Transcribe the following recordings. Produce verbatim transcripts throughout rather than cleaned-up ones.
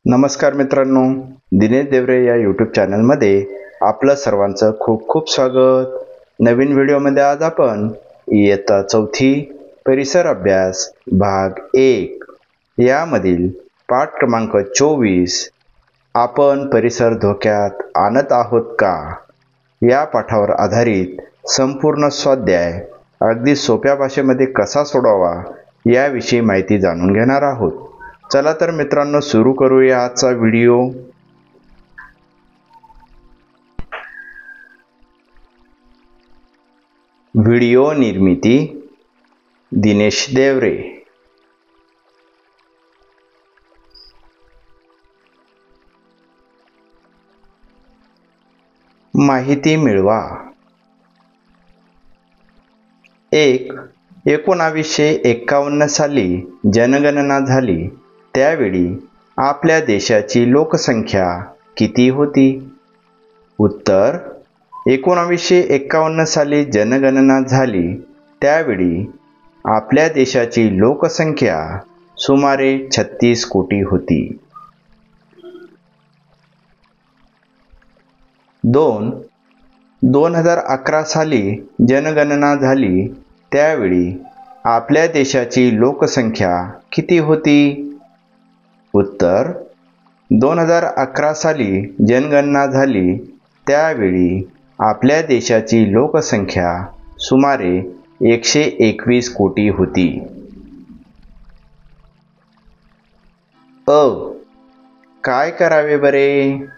नमस्कार मित्रांनो, दिनेश देवरे या यूट्यूब चॅनलमध्ये आपलं सर्वांचं खूप खूप स्वागत. नवीन व्हिडिओमध्ये आज आपण इयत्ता चौथी परिसर अभ्यास भाग एक यामधील पाठ क्रमांक चोवीस आपण परिसर धोक्यात आणत आहोत का या पाठावर आधारित संपूर्ण स्वाध्याय अगदी सोप्या भाषेमध्ये कसा सोडवावा याविषयी माहिती जाणून घेणार आहोत. चला तर मित्रांनो, सुरू करूया आजचा व्हिडिओ. व्हिडिओ निर्मिती दिनेश देवरे. माहिती मिळवा. एक एकोणावीसशे एक्कावन्न साली जनगणना झाली. त्यावेळी आपल्या देशाची लोकसंख्या किती होती? उत्तर: एकोणावीसशे एक्कावन्न साली जनगणना झाली त्यावेळी आपल्या देशाची लोकसंख्या सुमारे छत्तीस कोटी होती. दोन दोन हजार अकरा साली जनगणना झाली त्यावेळी आपल्या देशाची लोकसंख्या किती होती? उत्तर: दोन हजार अकरा साली जनगणना झाली त्यावेळी आपल्या देशाची लोकसंख्या सुमारे एकशे एकवीस कोटी होती. अ काय करावे बरे?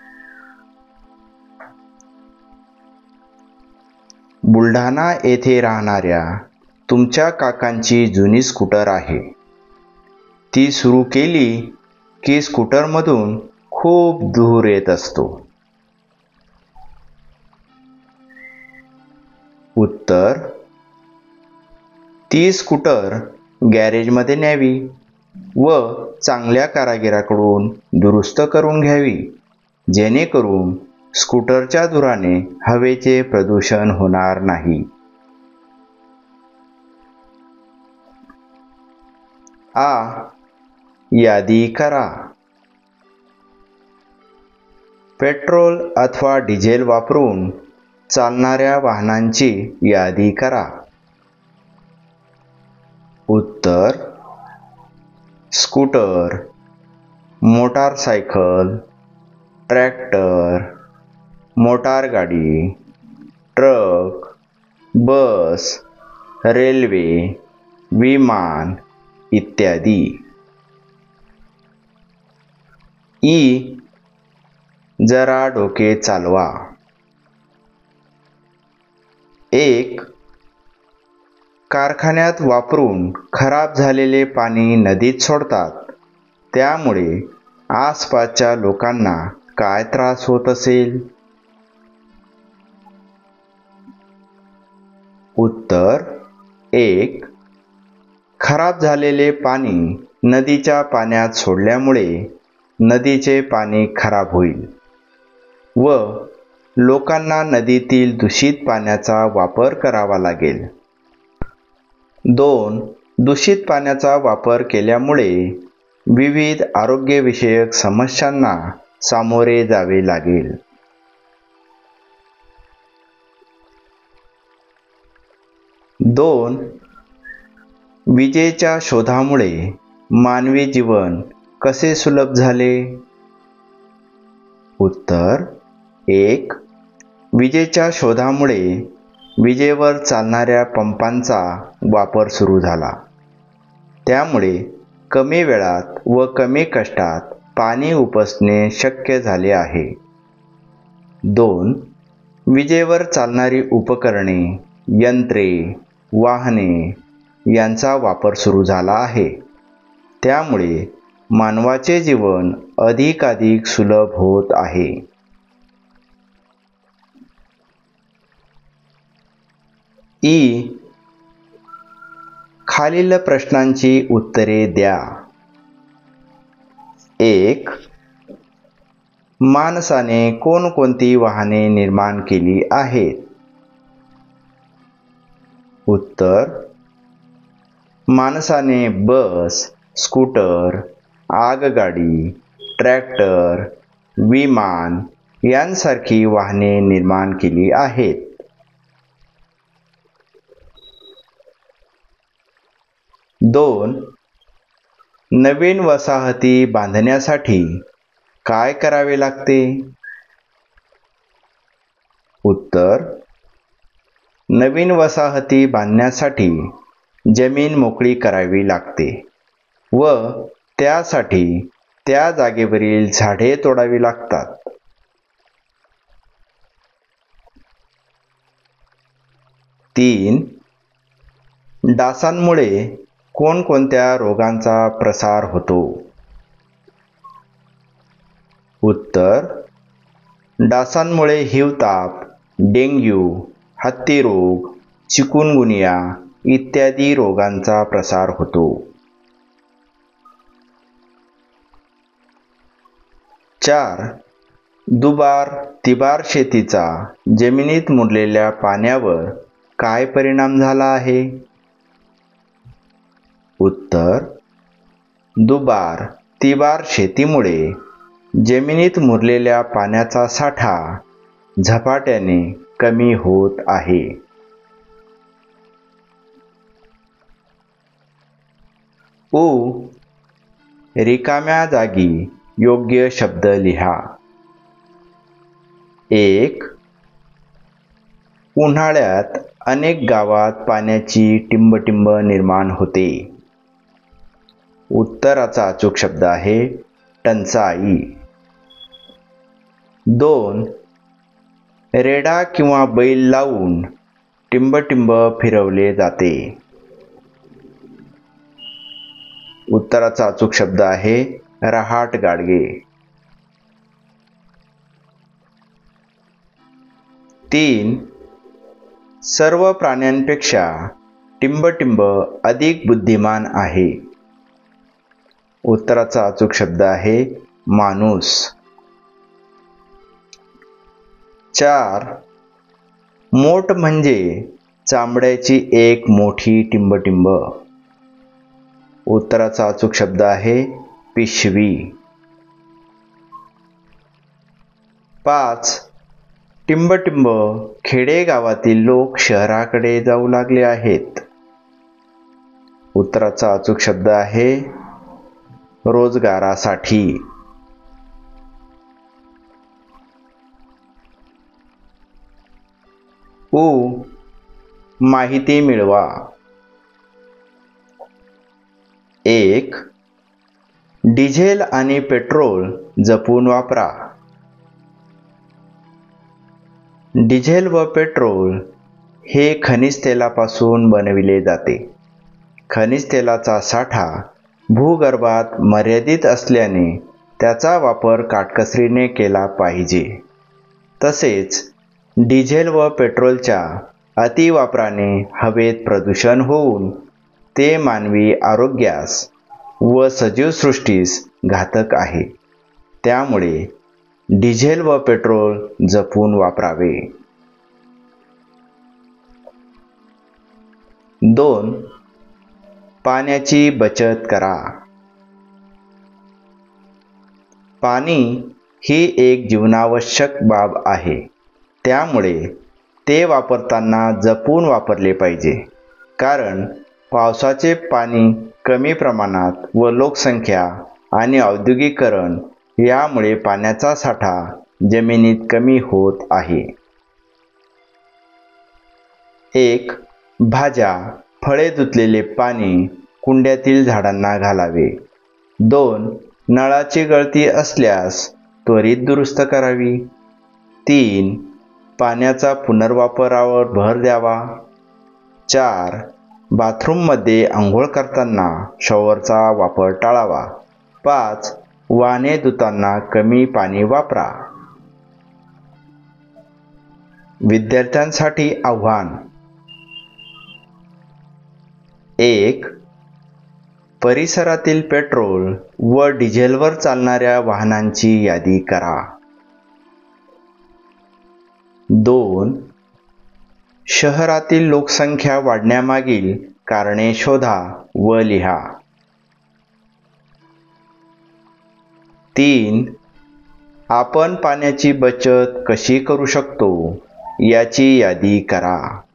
बुलढाणा येथे राहणाऱ्या तुमच्या काकांची जुनी स्कूटर आहे. ती सुरू केली की स्कूटरमधून खूप धूर येत असतो. उत्तर: ती स्कूटर गॅरेजमध्ये न्यावी व चांगल्या कारागिराकडून दुरुस्त करून घ्यावी, जेणेकरून स्कूटरच्या धुराने हवेचे प्रदूषण होणार नाही. आ यादी करा. पेट्रोल अथवा डिझेल वापरून चालणाऱ्या वाहनांची यादी करा. उत्तर: स्कूटर, मोटारसायकल, ट्रॅक्टर, मोटारगाडी, ट्रक, बस, रेल्वे, विमान इत्यादी. ई जरा डोके चालवा. एक कारखान्यात वापरून खराब झालेले पाणी नदीत सोडतात, त्यामुळे आसपासच्या लोकांना काय त्रास होत असेल? उत्तर: एक खराब झालेले पाणी नदीच्या पाण्यात सोडल्यामुळे नदीचे पाणी खराब होईल व लोकांना नदीतील दूषित पाण्याचा वापर करावा लागेल. दोन दूषित पाण्याचा वापर केल्यामुळे विविध आरोग्यविषयक समस्यांना सामोरे जावे लागेल. दोन विजेच्या शोधामुळे मानवी जीवन कसे सुलभ झाले? उत्तर: एक विजेच्या शोधामुळे विजेवर चालणाऱ्या पंपांचा वापर सुरू झाला, त्यामुळे कमी वेळात व कमी कष्टात पाणी उपसणे शक्य झाले आहे. दोन विजेवर चालणारी उपकरणे, यंत्रे, वाहने यांचा वापर सुरू झाला आहे, त्यामुळे मानवाचे जीवन अधिकाधिक सुलभ होत आहे. ई खालील प्रश्नांची उत्तरे द्या. एक माणसाने कोणकोणती वाहने निर्माण केली आहेत? उत्तर: माणसाने बस, स्कूटर, आगगाडी, ट्रॅक्टर, विमान यांसारखी वाहने निर्माण केली आहेत. दोन. नवीन वसाहती बांधण्यासाठी काय करावे लागते? उत्तर. नवीन वसाहती बांधण्यासाठी जमीन मोकळी करावी लागते व त्यासाठी त्या जागेवरील झाडे तोडावी लागतात. तीन. डासांमुळे कोणकोणत्या रोगांचा प्रसार होतो? उत्तर. डासांमुळे हिवताप, डेंग्यू, हत्तीरोग, चिकुनगुनिया इत्यादी रोगांचा प्रसार होतो. चार. दुबार तिबार शेतीचा जमिनीत मुरलेल्या पाण्यावर काय परिणाम झाला आहे? उत्तर. दुबार तिबार शेतीमुळे जमिनीत मुरलेल्या पाण्याचा साठा झपाट्याने कमी होत आहे. उ. रिकाम्या जागी योग्य शब्द लिहा. एक. उन्हाळ्यात अनेक गावात पाण्याची टिंबटिंब निर्माण होते. उत्तराचा अचूक शब्द आहे टंचाई. दोन. रेडा किंवा बैल लावून टिंबटिंब फिरवले जाते. उत्तराचा अचूक शब्द आहे रहाट गाडगे. तीन. सर्व प्राण्यांपेक्षा टिंबटिंब अधिक बुद्धिमान आहे. उत्तराचा अचूक शब्द आहे माणूस. चार. मोठ म्हणजे चामड्याची एक मोठी टिंबटिंब. उत्तराचा अचूक शब्द आहे पिशवी. पाच. टिंबटिंब खेडेगावातील लोक शहराकडे जाऊ लागले आहेत. उत्तराचा अचूक शब्द आहे रोजगारासाठी. उ. माहिती मिळवा. एक. डिझेल आणि पेट्रोल जपून वापरा. डिझेल व पेट्रोल हे खनिज तेलापासून बनविले जाते. खनिज तेलाचा साठा भूगर्भात मर्यादित असल्याने त्याचा वापर काटकसरीने केला पाहिजे. तसेच डिझेल व पेट्रोलच्या अतिवापराने हवेत प्रदूषण होऊन ते मानवी आरोग्यास व सजीवसृष्टीस घातक आहे. त्यामुळे डिझेल व पेट्रोल जपून वापरावे. दोन. पाण्याची बचत करा. पाणी ही एक जीवनावश्यक बाब आहे. त्यामुळे ते वापरताना जपून वापरले पाहिजे. कारण पावसाचे पाणी कमी प्रमाणात व लोकसंख्या आणि औद्योगिकीकरण यामुळे पाण्याचा साठा जमिनीत कमी होत आहे. एक. भाज्या, फळे धुतलेले पाणी कुंड्यातील झाडांना घालावे. दोन. नळाची गळती असल्यास त्वरित दुरुस्त करावी. तीन. पाण्याचा पुनर्वापरावर भर द्यावा. चार. बाथरूममध्ये आंघोळ करताना शॉवरचा वापर टाळावा. पाच. वाहने धुताना कमी पाणी वापरा. विद्यार्थ्यांसाठी आव्हान. एक. परिसरातील पेट्रोल व डिझेलवर चालणाऱ्या वाहनांची यादी करा. दोन. शहरातील लोकसंख्या वाढण्यामागील कारणे शोधा व लिहा. तीन. आपण पाण्याची बचत कशी करू शकतो याची यादी करा.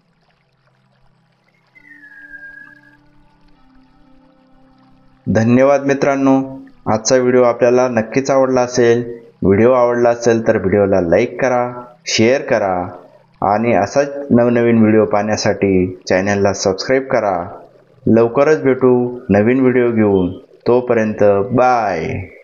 धन्यवाद मित्रांनो. आजचा व्हिडिओ आपल्याला नक्कीच आवडला असेल. व्हिडिओ आवडला असेल तर व्हिडिओला लाईक करा, शेअर करा आणि असाच नवनवीन व्हिडिओ पाहण्यासाठी चॅनलला सबस्क्राईब करा. लवकरच भेटू नवीन व्हिडिओ घेऊन. तोपर्यंत बाय.